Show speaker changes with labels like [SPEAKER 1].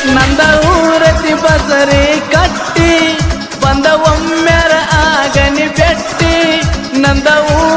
[SPEAKER 1] ನಂದ ಊರತಿ ಬಸರಿ ಕಟ್ಟಿ ಬಂದ ಒಮ್ಮೆರ ಆಗನಿ ಬೆಟ್ಟಿ ನಂದ